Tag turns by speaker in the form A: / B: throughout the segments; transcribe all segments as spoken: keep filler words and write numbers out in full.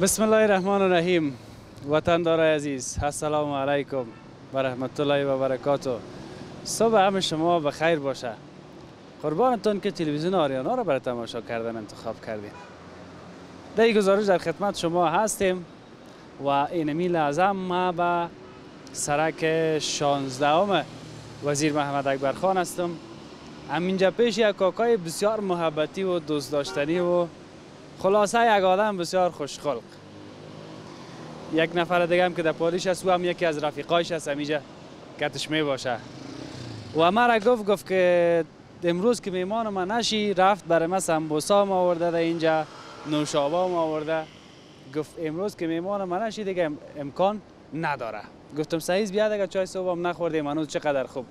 A: بسم الله الرحمن الرحیم. وطندارای عزیز، السلام علیکم و رحمت الله و برکاته. صبح همه شما بخیر باشه. قربانتون که تلویزیون آریانا را برای تماشا کردن انتخاب کردیم. در این گزارش در خدمت شما هستیم و اینمی لحظه ما به سرک شانزدهم وزیر محمد اکبر خان هستم. همینجا پیش یک کاکای بسیار محبتی و دوست داشتنی و خلاصه یک آدم بسیار خوشخلق. یک نفر دیگه هم که در پاریس است و هم یکی از رفیقایش است، همیجا کتش می باشه. و مرا گفت گفت که امروز که میمان ما نشی، رفت برای ما سمبوسا ما آورده در اینجا، نوشابه ما آورده. گفت امروز که میمان ما نشی دیگه امکان نداره. گفتم صحیح بیاد اگر چای صبح هم نخوردیم هنوز چقدر خوب.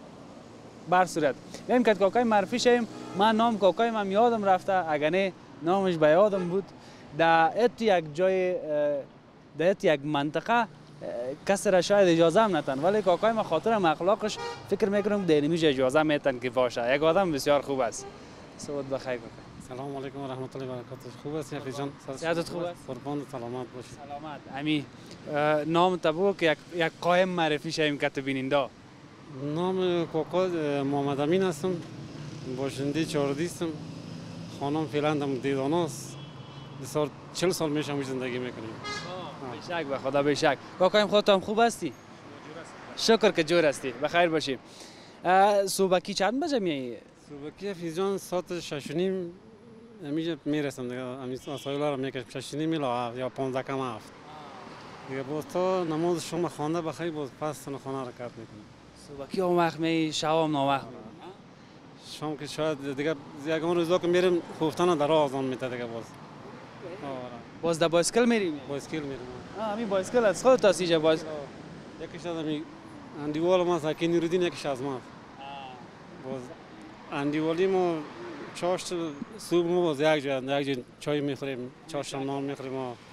A: بر صورت میگم که کاکای معرفی شیم. من نام کاکای من یادم رفته، اگر نه نامش به یادم بود. در ات یک جای در ات یک منطقه کسی را شاید اجازه هم نتن، ولی کاکای ما خاطر اخلاقش فکر میکنم دینمیش اجازه میتن که باشه. یک آدم بسیار خوب است. صبح بخیر کاکای.
B: سلام علیکم و رحمت الله و برکاته. خوب است یافی جان؟
A: صحتت خوب است؟
B: قربان سلامت باشی.
A: سلامت. امی نام تبو که یک یک قائم معرفی شیم که بیننده.
B: نام کاکا محمد امین هستم. باشنده چهاردی هستم. خانم فعلا هم دیدنی است. بسیار چهل سال میشه هم زندگی میکنیم.
A: بیشک به خدا بیشک. کاکایم خودت هم خوب هستی؟ شکر که جور هستی. بخیر باشی. صبحکی چند بجه میایی؟
B: صبحکی یافی جان ساعت شش و نیم میشه میرسم دیگه. امی سایلا رو میکشم شش و نیم الا یا پانزده کم هفت. دیگه باز تا نماز شما خوانده بخیر باز پس خانه رو کار میکنم.
A: صبحکی اون وقت می شب هم نو وقت.
B: شام که شاید دیگه یکم روزا که میرم خفتن در راه آزان میته دیگه باز.
A: باز در بایسکل میریم؟
B: بایسکل میرم.
A: آه همین بایسکل از خودت هستی جا باز.
B: یکیش از همین اندیوال ما ساکن نیرودین یکیش از ما. باز اندیوالی ما چاشت صبح ما باز یک جا یک جا چای میخوریم، چاشت نان میخوریم.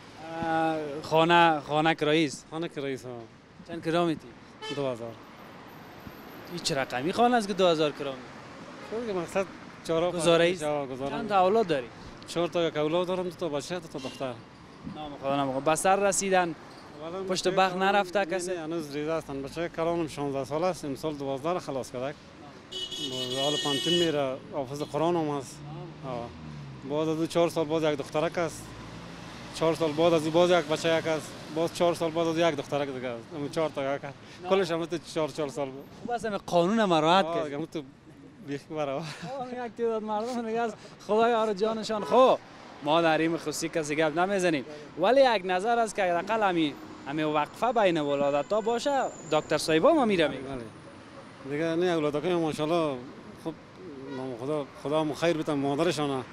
A: خانه خانه کراییست؟
B: خانه کراییست ها.
A: چند کرامیتی؟
B: دو هزار.
A: این چه رقمی خانه است که دو هزار کرام؟
B: خب مقصد چهار
A: گزارش چند اولاد داری؟
B: چهار تا یک اولاد دارم، دو تا بچه دو تا دختر.
A: نام خدا نام خدا. بسر رسیدن پشت بخت نرفته کسی؟
B: نه هنوز ریزه هستن. بچه کلانم شانزده سال است، امسال دوازده خلاص کرده. حالا پانتون میره، حافظ قرآن هم هست. بعد از چهار سال بعد یک دخترک است. چهار سال بعد از باز یک بچه یک است. باز چهار سال بعد از یک دخترک دیگه است. اون چهار تا یک است. کلش هم تو چهار چهار سال بود.
A: خوب است قانون مراعات
B: کرد. آه تو بیخ برای.
A: آه یک تعداد مردم دیگه از خدای یار جانشان. خو ما در این خصوصی کسی گپ نمیزنیم، ولی یک نظر است که حداقل همین همین وقفه بین ولادت‌ها باشه. دکتر صاحبا ما میره میگه
B: دیگه نه اولادک ماشاءالله خوب خدا خدا مخیر بتم مادرشان.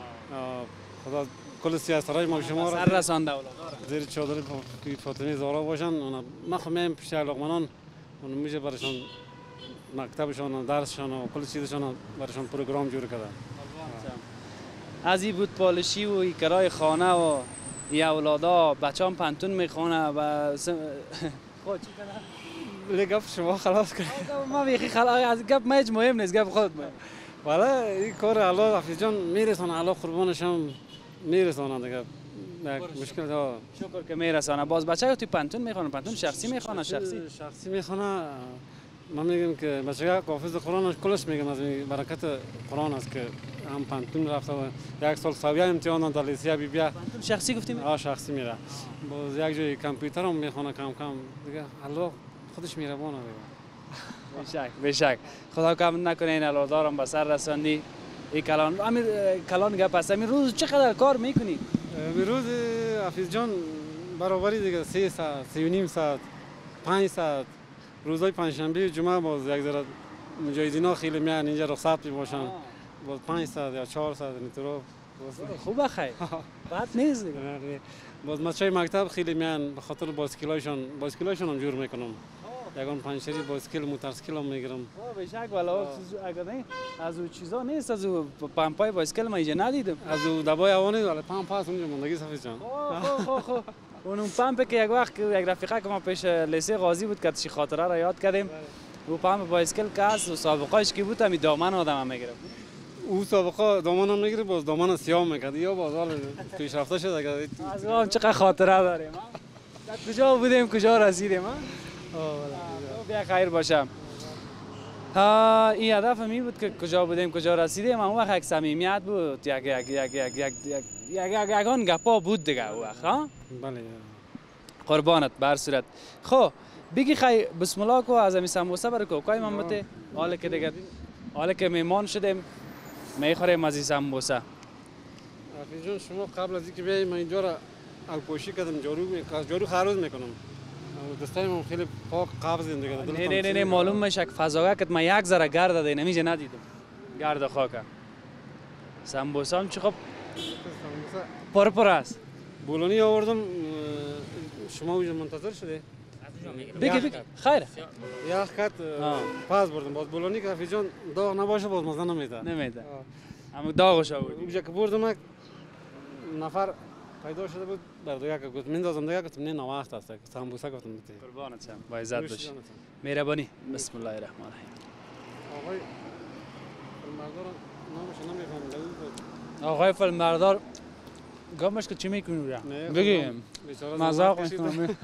B: خدا کل سیاست‌های ما شما
A: سر رسانده اولاد
B: زیر چادر فاطمه زهرا باشن. اونا ما خو میم پیش علاقمندان اون میشه براشون مکتبشان و درسشان و کل چیزشان براشون پروگرام جور کردن.
A: از این بود پالشی و این کرای خانه و این اولادا بچه‌ام پنتون میخونه و خود چی کنه؟
B: گپ شما خلاص کنید.
A: ما بیخی خلاص از گپ مهج مهم نیست، گپ خودت مهم.
B: والا این کار الله حفیظ جان میرسونه، الله قربانشم میرسونه دیگه. مشکل ها
A: شکر که میرسونه. باز بچه‌ها تو پنتون میخونه؟ پنتون شخصی میخونه؟ شخصی
B: شخصی میخونه. من میگم که بچه‌ها حافظ قرآن کلش میگم از برکت قرآن است که هم پنتون رفته و یک سال سویا امتحان داد لیسیا بی بیا.
A: پنتون شخصی گفتیم؟
B: آه شخصی میره. باز یک جای کامپیوتر هم میخونه کم کم دیگه. الله خودش میره بونه دیگه.
A: بشک بشک. خدا کم نکنه این اولادارم به سر رساندی. این کلان امیر کلان گپ است. امیر روز چقدر کار میکنی؟
B: امیر روز حفیظ جان برابری دیگه سه ساعت، سه و نیم ساعت، پنج ساعت. روزهای پنجشنبه جمعه باز یک ذره مجاهدینا خیلی میان اینجا رخصت میباشن. باز پنج ساعت یا چهار ساعت اینطور.
A: خوبه خیر. بد نیست دیگه.
B: باز بچهای مکتب خیلی میان به خاطر بایسکلایشون، بایسکلایشون هم جور میکنم. یگان پنجشری بایسکل موتورسیکل هم میگیرم.
A: آه بشک والا اگر نه از اون چیزا نیست، از اون پمپای بایسکل ما اینجا ندیدم.
B: از اون دبای اوانی ولی پمپ هست اونجا مندگی صفی جان.
A: خو خو خو اون پمپ که یک وقت یک رفیقه که ما پیش لیسه غازی بود که چی خاطره را یاد کردیم. او پمپ بایسکل که است و سابقه‌اش کی بود؟ می دامن آدم هم میگرفت.
B: او سابقه دامن هم نگیره باز دامن سیاه میکرد یا باز حال پیشرفته شده اگر
A: از ما چقدر خاطره داریم در کجا بودیم کجا رسیدیم ها بیا خیر باشم. این هدف می بود که کجا بودیم کجا رسیدیم اون وقت یک صمیمیت بود یک یک یک یک یک یک یک یگان گپا بود دیگه اون وقت ها.
B: بله
A: قربانت بر صورت. خب بگی خی بسم الله کو از امی سمبوسه برای کوکای من بده حالا که دیگه حالا که میمان شدیم میخوریم از این سمبوسه.
B: رفیق جان شما قبل از اینکه بیایم من اینجا را الپوشی کردم جارو جارو خروز میکنم. دستای من خیلی پاک قابض دیگه.
A: نه نه نه نه معلوم میشه که فضاگه که من یک ذره گرد ده نمیشه ندیدم. گرد خاکه. سمبوسه هم چه خب پر پر است.
B: بولونی آوردم شما اونجا منتظر شده؟
A: بگی بگی خیره.
B: یا خط پاس بردم باز بولونی که رفیق جان داغ نباشه باز مزه نمیده.
A: نمیده. اما داغش آوردی.
B: اونجا که بردم نفر پیدا شده بود بر دویا که گفت میندازم دیگه گفتم نه وقت است سمبوسه گفتم بده
A: قربانت شم با عزت باش مهربانی بسم الله الرحمن الرحیم.
B: آقای فیلمبردار نامش نمیفهمم
A: آقای فیلمبردار گامش که چی میکنی بگیم مذاق میکنم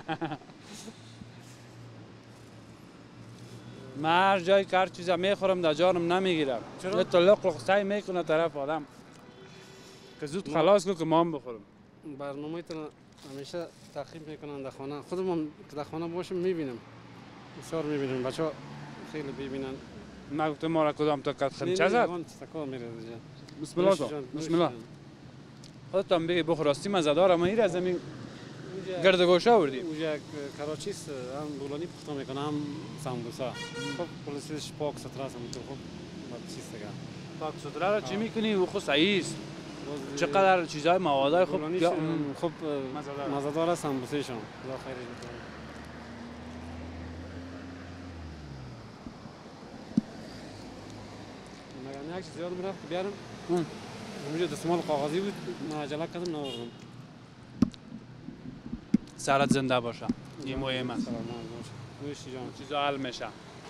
A: من هر جایی که هر چیزا میخورم در جانم نمیگیرم یه طلق لق سعی میکنه طرف آدم که زود خلاص کنه که ما هم بخورم.
B: برنامه تون همیشه تعقیب میکنن در خانه خودم هم که در خانه باشم میبینم بسیار میبینم بچه ها خیلی ببینن.
A: من گفتم ما را کدام تا کت خرم چه زد؟ بسم الله بسم الله خودت هم بگی بخور راستی مزه داره ما این از زمین گرد گوشه آوردیم.
B: اونجا کراچیست هم بولانی پخته میکنه هم سمبوسه. خب پلیسش پاک ستره است تو خب چیز دیگه.
A: پاک ستره را چی میکنی و خود صحیح است. چقدر چیزای موادای خوب
B: خوب مزه‌دار است سمبوسه شون. خدا خیرش بده. مگر یک چیز یادم رفت که بیارم. اونجا دستمال کاغذی بود من عجله کردم نآوردم.
A: سرت زنده باشه. این مهم است.
B: نوش جان.
A: چیزا حل میشه.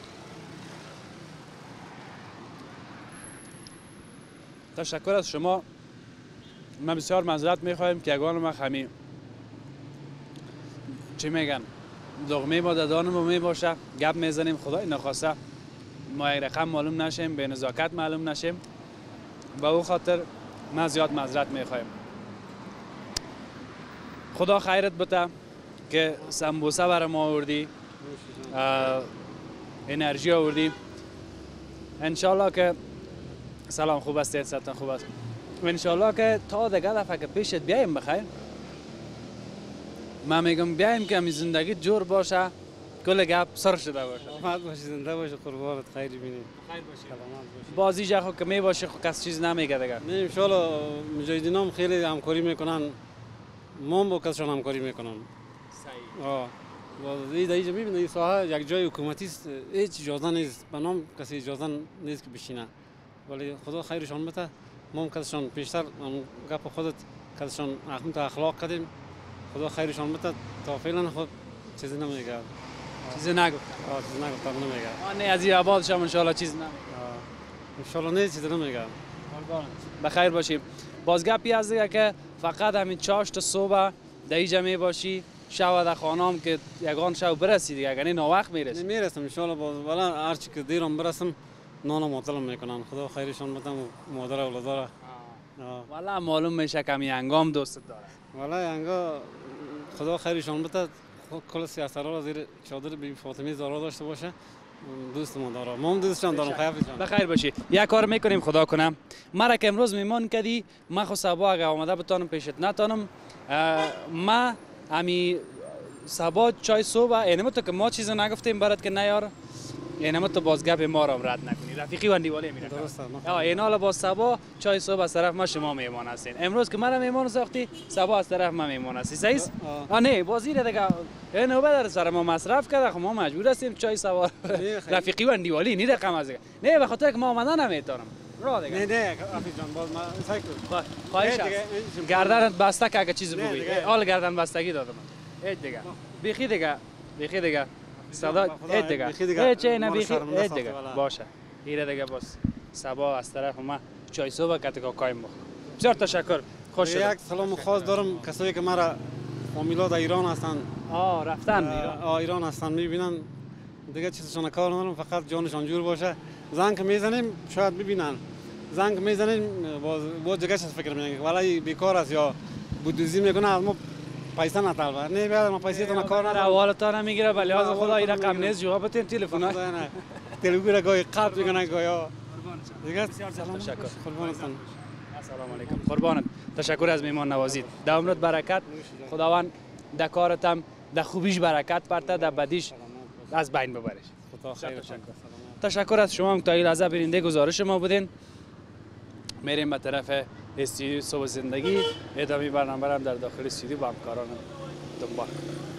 A: تشکر از شما. من بسیار معذرت میخوایم که یگان ما خمی چی میگن دغمه ما دادانمون می باشه گپ میزنیم خدای نخواسته ما یک رقم معلوم نشیم به نزاکت معلوم نشیم با او خاطر من زیاد معذرت میخوایم. خدا خیرت بده که سمبوسه برای ما آوردی انرژی آوردی انشالله که سلام خوب است ستن خوب است و انشالله که تا دیگه دفعه که پیشت بیایم بخیر من میگم بیایم که همین زندگی جور باشه کل گپ سر شده باشه.
B: سلامت باشی زنده باشی قربانت خیری بینی.
A: خیر باشی. سلامت باشی. بازی جا خود که می باشه خود کس چیز نمیگه دیگه.
B: نه ان شاء الله مجاهدینام خیلی همکاری میکنن ما با کسشون همکاری میکنم.
A: صحیح.
B: آه. این دیگه میبینید این ساحه یک جای حکومتی است هیچ اجازه نیست به نام کسی اجازه نیست که بشینه ولی خدا خیرشان بده ما هم کسشان پیشتر گپ خودت کسشان اخلاق اخلاق کردیم خدا خیرشان بده تا فعلا خود چیزی نمیگه.
A: چیزی نگفتم.
B: آه چیزی نگفتم نمیگه.
A: آه نه از این آبادشم ان شاء الله چیز نمیگه.
B: ان شاء الله نه چیزی نمیگه.
A: بخیر باشیم. باز گپی از دیگه که فقط همین چاشت صبح در اینجا می باشی شب در خانم که یگان شب برسی دیگه اگر نه وقت میرسی.
B: میرسم ان شاء الله باز والا هر چی که دیرم برسم نانم مطلب میکنن خدا خیرشان بده مادر اولاداره.
A: والا معلوم میشه که می انگام دوست داره.
B: والا انگا خدا خیرشان بده کل سیاست‌ها زیر چادر بی فاطمه زارا داشته باشه دوست ما داره ما هم دوستشان دارم خیلی جان
A: بخیر باشی. یک کار میکنیم خدا کنم مرا که امروز میمان کردی من خو صبح اگه آمده بتونم پیشت نتونم ما امی صبح چای صبح اینم تو که ما چیز نگفتیم برات که نیار اینم تو باز گپ ما را رد نکنی رفیقی و دیواله میره
B: درسته
A: ها این حالا با صبح چای صبح از طرف ما شما میمان هستین امروز که مرا میمان ساختی صبح از طرف ما میمان هستی صحیح است ها نه وزیر دیگه اینو بدر سر ما مصرف کرده خب ما مجبور هستیم چای صبح رفیقی و دیواله نی رقم از نه به خاطر که ما آمدن نمیتونم را دیگه
B: نه نه رفیق جان باز ما سایکل
A: خواهش گردن بسته که اگه چیز بگویی حال گردن بستگی دادم هیچ دیگه بیخی دیگه بیخی دیگه صدا هیچ دیگه هیچ نه بیخی هیچ دیگه باشه ایره دیگه باس صبا از طرف ما چای صبح کاتگا کایم بخور. بسیار تشکر. خوش شد.
B: یک سلام خاص دارم کسایی که مرا فامیلا در ایران هستند.
A: آه رفتن ایران.
B: آه ایران هستند میبینن دیگه چیزشون کار ندارم فقط جانشان جور باشه. زنگ میزنیم شاید ببینن. زنگ میزنیم باز باز دیگه چیز فکر میکنن ولی بیکار است یا بودوزی میکنه از ما پیسه نطلب. نه بیاد ما پیسه تو کار ندارم.
A: حوالتان نمیگیره ولی از خدا این رقم نیست جواب بدین تلفن.
B: نه تلگو گاهی قبض میکنن گاهی. دیگه
A: تشکر.
B: قربانتون.
A: السلام علیکم. قربانت. تشکر از میهمان نوازید. دوامت برکت. خداوند در کارتم در خوبیش برکت پرته در بدیش از بین ببرش.
B: خدا خیر.
A: تشکر از شما که تا این لحظه بیننده گزارش ما بودین. میریم به طرف استودیو صبح زندگی. ادامه برنامه را در داخل استودیو با همکارانم دنبال کنیم.